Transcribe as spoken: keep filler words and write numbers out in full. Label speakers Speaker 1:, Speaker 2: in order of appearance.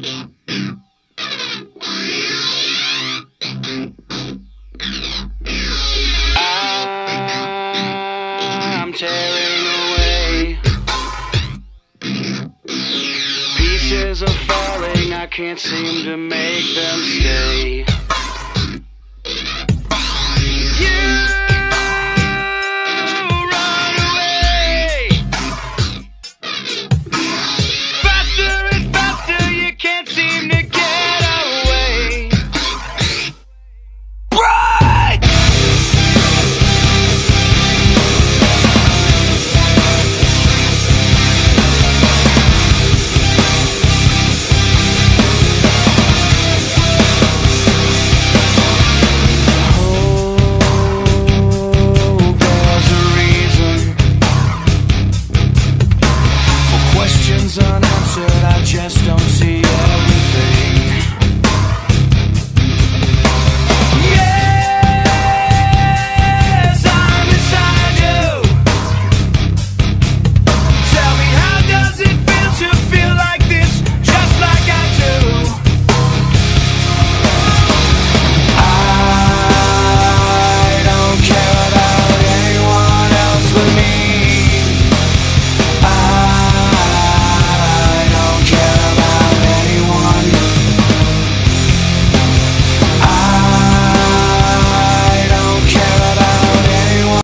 Speaker 1: I'm tearing away. Pieces are falling, I can't seem to make them stay.
Speaker 2: Unanswered, I just don't